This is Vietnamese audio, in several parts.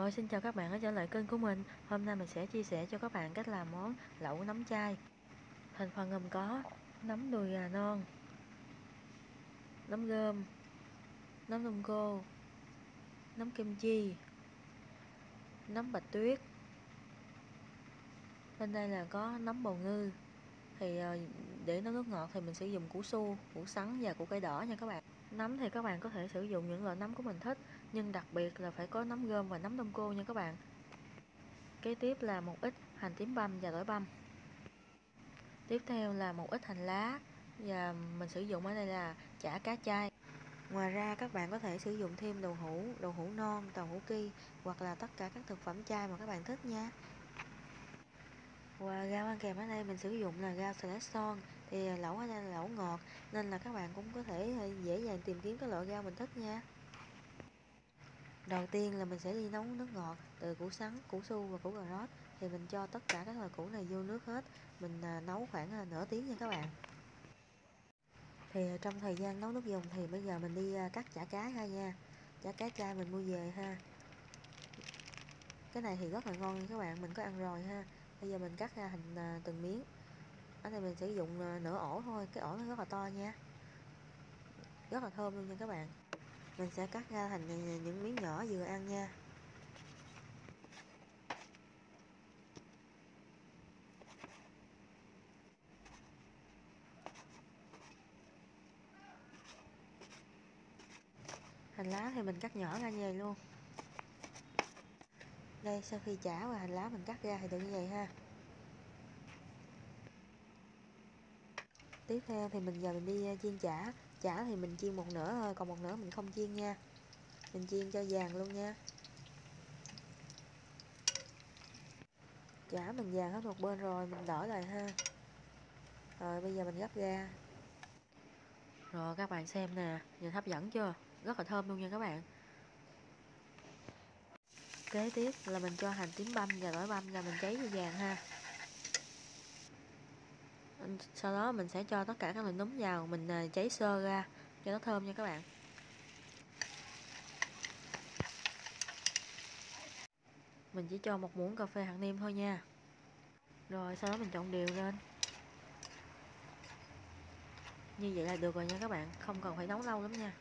Rồi, xin chào các bạn đã trở lại kênh của mình. Hôm nay mình sẽ chia sẻ cho các bạn cách làm món lẩu nấm chay. Thành phần gồm có nấm đùi gà non, nấm rơm, nấm đông cô, nấm kim chi, nấm bạch tuyết. Bên đây là có nấm bào ngư. Thì để nấu nước ngọt thì mình sử dụng củ su, củ sắn và củ cải đỏ nha các bạn. Nấm thì các bạn có thể sử dụng những loại nấm của mình thích, nhưng đặc biệt là phải có nấm rơm và nấm đông cô nha các bạn. Kế tiếp là một ít hành tím băm và tỏi băm. Tiếp theo là một ít hành lá, và mình sử dụng ở đây là chả cá chay. Ngoài ra các bạn có thể sử dụng thêm đậu hũ non, đậu hũ ki, hoặc là tất cả các thực phẩm chay mà các bạn thích nha. Và rau ăn kèm ở đây mình sử dụng là rau xà lách son. Thì lẩu ở đây là lẩu ngọt, nên là các bạn cũng có thể dễ dàng tìm kiếm cái loại rau mình thích nha. Đầu tiên là mình sẽ đi nấu nước ngọt từ củ sắn, củ su và củ cà rốt. Thì mình cho tất cả các loại củ này vô nước hết. Mình nấu khoảng nửa tiếng nha các bạn. Thì trong thời gian nấu nước dùng thì bây giờ mình đi cắt chả cá ra nha. Chả cá chay mình mua về ha. Cái này thì rất là ngon nha các bạn, mình có ăn rồi ha. Bây giờ mình cắt ra thành từng miếng. Ở đây mình sử dụng nửa ổ thôi, cái ổ nó rất là to nha. Rất là thơm luôn nha các bạn. Mình sẽ cắt ra thành những miếng nhỏ vừa ăn nha. Hành lá thì mình cắt nhỏ ra như vậy luôn. Đây, sau khi chả và hành lá mình cắt ra thì được như vậy ha. Tiếp theo thì mình đi chiên chả. Chả thì mình chiên một nửa thôi, còn một nửa mình không chiên nha. Mình chiên cho vàng luôn nha. Chả mình vàng hết một bên rồi, mình đỡ lại ha. Rồi bây giờ mình gấp ra. Rồi các bạn xem nè, nhìn hấp dẫn chưa? Rất là thơm luôn nha các bạn. Kế tiếp là mình cho hành tím băm và tỏi băm, là mình cháy cho vàng ha. Sau đó mình sẽ cho tất cả các loại nấm vào, mình cháy sơ ra cho nó thơm nha các bạn. Mình chỉ cho một muỗng cà phê hạt nêm thôi nha. Rồi sau đó mình trộn đều lên. Như vậy là được rồi nha các bạn, không cần phải nấu lâu lắm nha.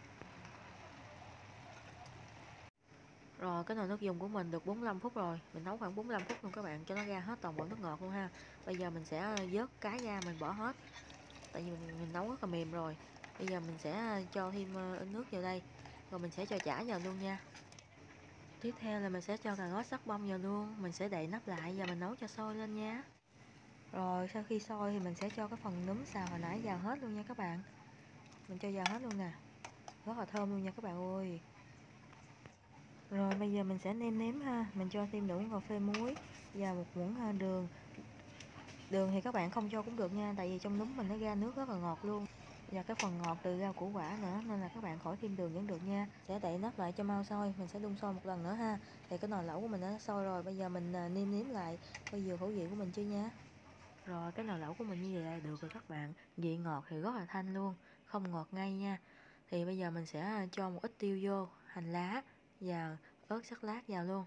Rồi cái nồi nước dùng của mình được 45 phút rồi, mình nấu khoảng 45 phút luôn các bạn, cho nó ra hết toàn bộ nước ngọt luôn ha. Bây giờ mình sẽ vớt cái ra, mình bỏ hết, tại vì mình nấu rất là mềm rồi. Bây giờ mình sẽ cho thêm nước vào đây, rồi mình sẽ cho chả vào luôn nha. Tiếp theo là mình sẽ cho cà rốt sắc bông vào luôn, mình sẽ đậy nắp lại và mình nấu cho sôi lên nha. Rồi sau khi sôi thì mình sẽ cho cái phần nấm xào hồi nãy vào hết luôn nha các bạn. Mình cho vào hết luôn nè, rất là thơm luôn nha các bạn ơi. Rồi bây giờ mình sẽ nêm nếm ha, mình cho thêm nửa muỗng cà phê muối và một muỗng đường. Đường thì các bạn không cho cũng được nha, tại vì trong nấm mình nó ra nước rất là ngọt luôn. Và cái phần ngọt từ rau củ quả nữa, nên là các bạn khỏi thêm đường vẫn được nha. Sẽ đậy nắp lại cho mau sôi, mình sẽ đun sôi một lần nữa ha. Thì cái nồi lẩu của mình đã sôi rồi, bây giờ mình nêm nếm lại coi vừa khẩu vị của mình chưa nha. Rồi cái nồi lẩu của mình như vậy là được rồi các bạn. Vị ngọt thì rất là thanh luôn, không ngọt ngay nha. Thì bây giờ mình sẽ cho một ít tiêu vô, hành lá và ớt sắc lát vào luôn.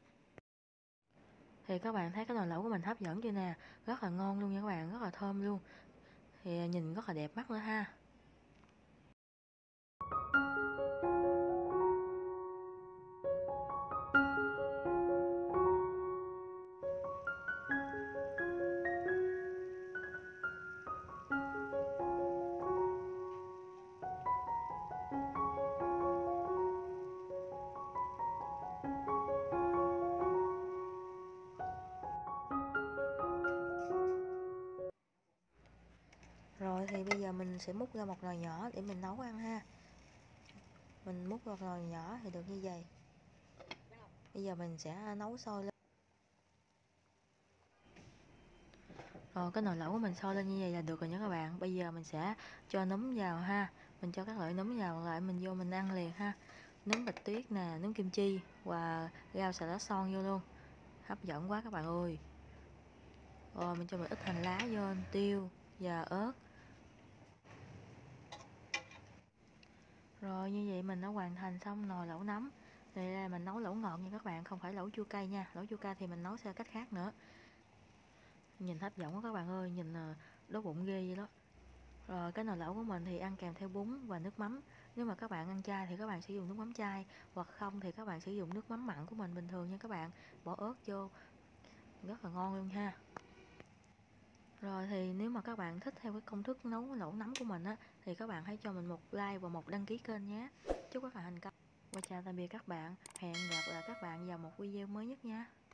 Thì các bạn thấy cái nồi lẩu của mình hấp dẫn chưa nè, rất là ngon luôn nha các bạn, rất là thơm luôn. Thì nhìn rất là đẹp mắt nữa ha. Rồi thì bây giờ mình sẽ múc ra một nồi nhỏ để mình nấu ăn ha. Mình múc vào nồi nhỏ thì được như vậy. Bây giờ mình sẽ nấu sôi lên. Rồi cái nồi lẩu của mình sôi lên như vậy là được rồi nha các bạn. Bây giờ mình sẽ cho nấm vào ha. Mình cho các loại nấm vào lại mình vô mình ăn liền ha. Nấm bạch tuyết nè, nấm kim chi và rau xà lách son vô luôn. Hấp dẫn quá các bạn ơi. Rồi mình cho một ít hành lá vô, tiêu và ớt. Rồi như vậy mình đã hoàn thành xong nồi lẩu nấm. Đây là mình nấu lẩu ngọt nha các bạn. các bạn, không phải lẩu chua cay nha. Lẩu chua cay thì mình nấu theo cách khác nữa. Nhìn hấp dẫn quá các bạn ơi, nhìn đói bụng ghê vậy đó. Rồi cái nồi lẩu của mình thì ăn kèm theo bún và nước mắm. Nếu mà các bạn ăn chay thì các bạn sử dụng nước mắm chay, hoặc không thì các bạn sử dụng nước mắm mặn của mình bình thường nha các bạn. Bỏ ớt vô, rất là ngon luôn ha. Rồi thì nếu mà các bạn thích theo cái công thức nấu lẩu nấm của mình á, thì các bạn hãy cho mình một like và một đăng ký kênh nhé. Chúc các bạn thành công. Và chào tạm biệt các bạn. Hẹn gặp lại các bạn vào một video mới nhất nha.